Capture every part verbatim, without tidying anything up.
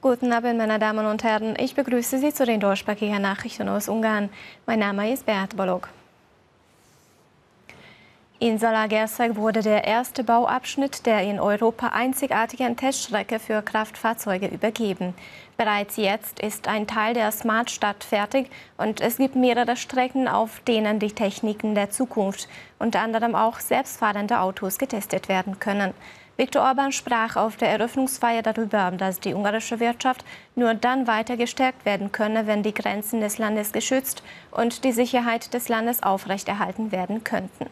Guten Abend, meine Damen und Herren. Ich begrüße Sie zu den Deutschsprachigen Nachrichten aus Ungarn. Mein Name ist Beat Balog. In Zalaegerszeg wurde der erste Bauabschnitt der in Europa einzigartigen Teststrecke für Kraftfahrzeuge übergeben. Bereits jetzt ist ein Teil der Smart Stadt fertig und es gibt mehrere Strecken, auf denen die Techniken der Zukunft, unter anderem auch selbstfahrende Autos, getestet werden können. Viktor Orbán sprach auf der Eröffnungsfeier darüber, dass die ungarische Wirtschaft nur dann weiter gestärkt werden könne, wenn die Grenzen des Landes geschützt und die Sicherheit des Landes aufrechterhalten werden könnten.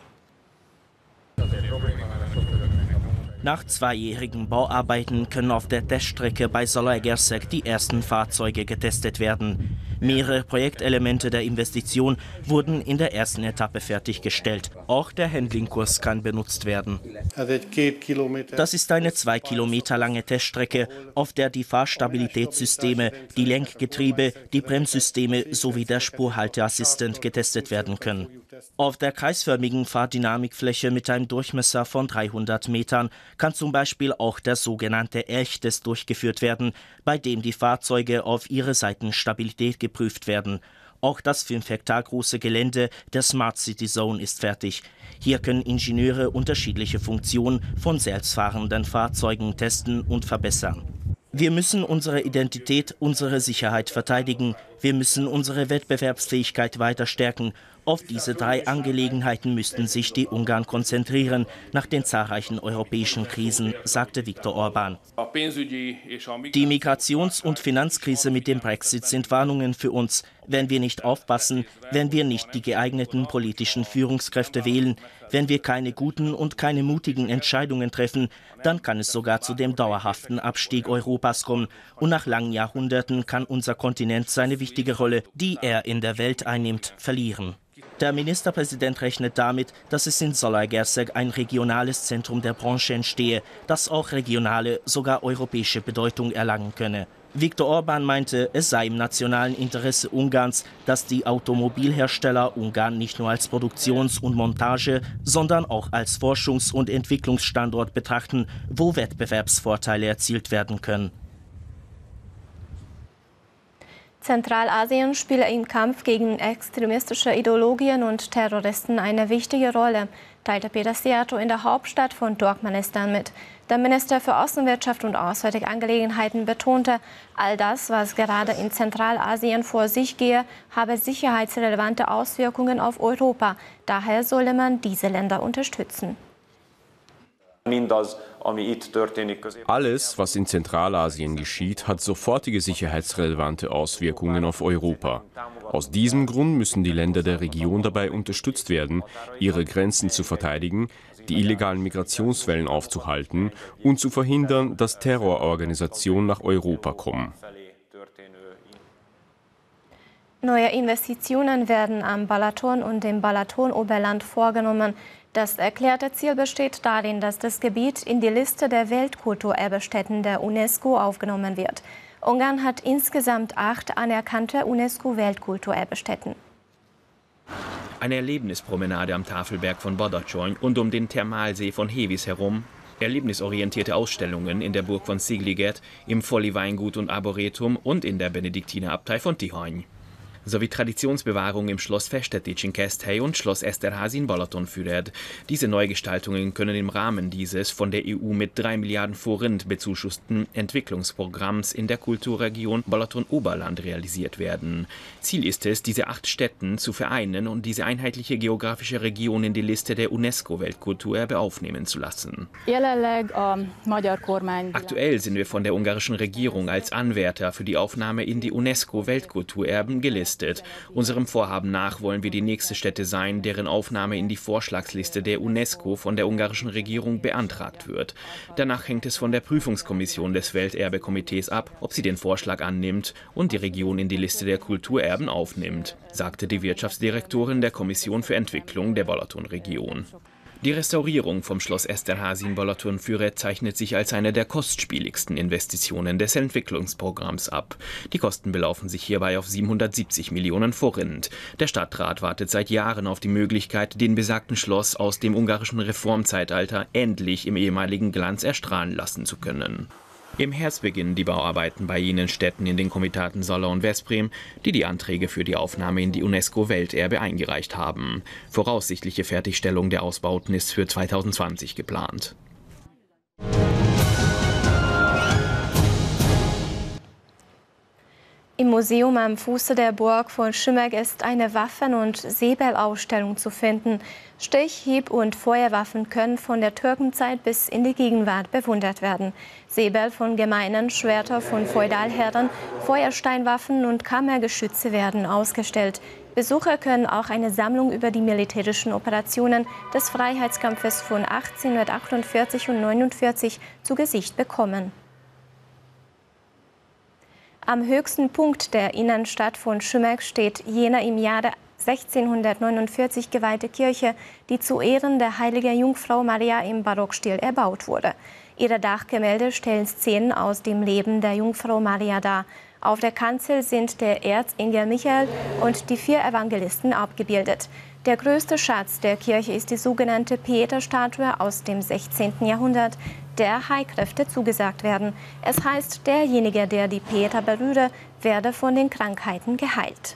Nach zweijährigen Bauarbeiten können auf der Teststrecke bei Zalaegerszeg die ersten Fahrzeuge getestet werden. Mehrere Projektelemente der Investition wurden in der ersten Etappe fertiggestellt. Auch der Handling-Kurs kann benutzt werden. Das ist eine zwei Kilometer lange Teststrecke, auf der die Fahrstabilitätssysteme, die Lenkgetriebe, die Bremssysteme sowie der Spurhalteassistent getestet werden können. Auf der kreisförmigen Fahrdynamikfläche mit einem Durchmesser von dreihundert Metern kann zum Beispiel auch der sogenannte Elchtest durchgeführt werden, bei dem die Fahrzeuge auf ihre Seitenstabilität geprüft werden. Auch das fünf Hektar große Gelände der Smart City Zone ist fertig. Hier können Ingenieure unterschiedliche Funktionen von selbstfahrenden Fahrzeugen testen und verbessern. Wir müssen unsere Identität, unsere Sicherheit verteidigen. Wir müssen unsere Wettbewerbsfähigkeit weiter stärken. Auf diese drei Angelegenheiten müssten sich die Ungarn konzentrieren, nach den zahlreichen europäischen Krisen, sagte Viktor Orbán. Die Migrations- und Finanzkrise mit dem Brexit sind Warnungen für uns. Wenn wir nicht aufpassen, wenn wir nicht die geeigneten politischen Führungskräfte wählen, wenn wir keine guten und keine mutigen Entscheidungen treffen, dann kann es sogar zu dem dauerhaften Abstieg Europas kommen. Und nach langen Jahrhunderten kann unser Kontinent seine wichtige Rolle, die er in der Welt einnimmt, verlieren. Der Ministerpräsident rechnet damit, dass es in Zalaegerszeg ein regionales Zentrum der Branche entstehe, das auch regionale, sogar europäische Bedeutung erlangen könne. Viktor Orbán meinte, es sei im nationalen Interesse Ungarns, dass die Automobilhersteller Ungarn nicht nur als Produktions- und Montage, sondern auch als Forschungs- und Entwicklungsstandort betrachten, wo Wettbewerbsvorteile erzielt werden können. Zentralasien spiele im Kampf gegen extremistische Ideologien und Terroristen eine wichtige Rolle, teilte Peter Szijjártó in der Hauptstadt von Turkmenistan mit. Der Minister für Außenwirtschaft und Auswärtige Angelegenheiten betonte, all das, was gerade in Zentralasien vor sich gehe, habe sicherheitsrelevante Auswirkungen auf Europa. Daher solle man diese Länder unterstützen. Alles, was in Zentralasien geschieht, hat sofortige sicherheitsrelevante Auswirkungen auf Europa. Aus diesem Grund müssen die Länder der Region dabei unterstützt werden, ihre Grenzen zu verteidigen, die illegalen Migrationswellen aufzuhalten und zu verhindern, dass Terrororganisationen nach Europa kommen. Neue Investitionen werden am Balaton und dem Balatonoberland vorgenommen. Das erklärte Ziel besteht darin, dass das Gebiet in die Liste der Weltkulturerbestätten der UNESCO aufgenommen wird. Ungarn hat insgesamt acht anerkannte UNESCO-Weltkulturerbestätten. Eine Erlebnispromenade am Tafelberg von Badacsony und um den Thermalsee von Hevis herum, erlebnisorientierte Ausstellungen in der Burg von Szigliget, im Folli Weingut und Arboretum und in der Benediktinerabtei von Tihany. Sowie Traditionsbewahrung im Schloss Festetics-Keszthely und Schloss Eszterházy in Balatonfüred. Diese Neugestaltungen können im Rahmen dieses von der E U mit drei Milliarden Forint bezuschussten Entwicklungsprogramms in der Kulturregion Balaton-Oberland realisiert werden. Ziel ist es, diese acht Stätten zu vereinen und diese einheitliche geografische Region in die Liste der UNESCO-Weltkulturerbe aufnehmen zu lassen. Aktuell sind wir von der ungarischen Regierung als Anwärter für die Aufnahme in die UNESCO-Weltkulturerben gelistet. Unserem Vorhaben nach wollen wir die nächste Stätte sein, deren Aufnahme in die Vorschlagsliste der UNESCO von der ungarischen Regierung beantragt wird. Danach hängt es von der Prüfungskommission des Welterbekomitees ab, ob sie den Vorschlag annimmt und die Region in die Liste der Kulturerben aufnimmt, sagte die Wirtschaftsdirektorin der Kommission für Entwicklung der Balatonregion. Die Restaurierung vom Schloss Eszterházy in Balatonfüred zeichnet sich als eine der kostspieligsten Investitionen des Entwicklungsprogramms ab. Die Kosten belaufen sich hierbei auf siebenhundertsiebzig Millionen Forint. Der Stadtrat wartet seit Jahren auf die Möglichkeit, den besagten Schloss aus dem ungarischen Reformzeitalter endlich im ehemaligen Glanz erstrahlen lassen zu können. Im Herbst beginnen die Bauarbeiten bei jenen Städten in den Komitaten Soller und Veszprém, die die Anträge für die Aufnahme in die UNESCO-Welterbe eingereicht haben. Voraussichtliche Fertigstellung der Ausbauten ist für zweitausendzwanzig geplant. Im Museum am Fuße der Burg von Schümeg ist eine Waffen- und Säbelausstellung zu finden. Stich-, Hieb- und Feuerwaffen können von der Türkenzeit bis in die Gegenwart bewundert werden. Säbel von Gemeinen, Schwerter von Feudalherren, Feuersteinwaffen und Kammergeschütze werden ausgestellt. Besucher können auch eine Sammlung über die militärischen Operationen des Freiheitskampfes von achtzehnhundertachtundvierzig und neunundvierzig zu Gesicht bekommen. Am höchsten Punkt der Innenstadt von Schümeg steht jene im Jahre sechzehnhundertneunundvierzig geweihte Kirche, die zu Ehren der heiligen Jungfrau Maria im Barockstil erbaut wurde. Ihre Dachgemälde stellen Szenen aus dem Leben der Jungfrau Maria dar. Auf der Kanzel sind der Erzengel Michael und die vier Evangelisten abgebildet. Der größte Schatz der Kirche ist die sogenannte Pieter-Statue aus dem sechzehnten Jahrhundert, der Heilkräfte zugesagt werden. Es heißt, derjenige, der die Pieter berühre, werde von den Krankheiten geheilt.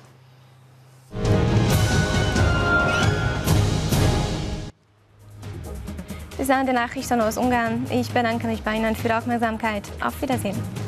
Das waren die Nachrichten aus Ungarn. Ich bedanke mich bei Ihnen für die Aufmerksamkeit. Auf Wiedersehen.